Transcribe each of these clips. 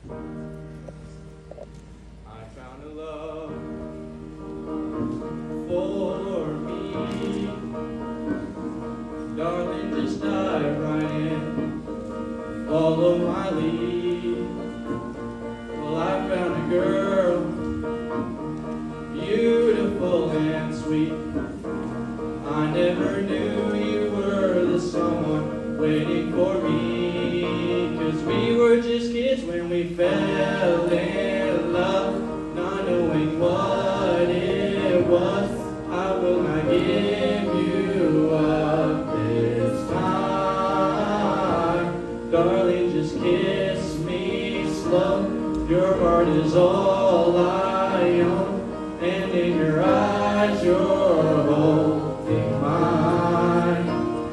I found a love for me. Darling, just dive right in, follow my lead. Well, I found a girl, beautiful and sweet. I never knew you were the someone waiting for me. 'Cause we were just kids when we fell in love, not knowing what it was. I will not give you up this time. Darling, just kiss me slow. Your heart is all I own, and in your eyes you're holding mine.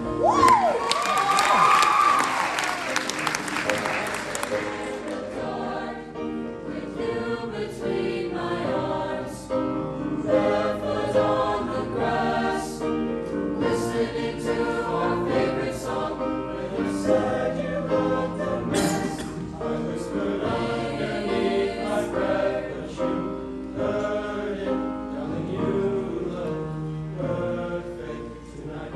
With you between my arms, barefoot on the grass, listening to our favorite song. When you said you want the best, I whispered underneath my breath, but you heard it, telling you look perfect tonight.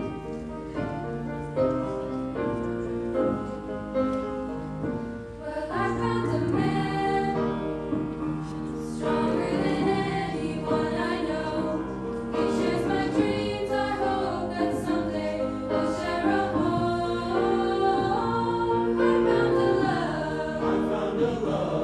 Well, I found a man stronger than anyone I know. He shares my dreams. I hope that someday we'll share a home. I found a love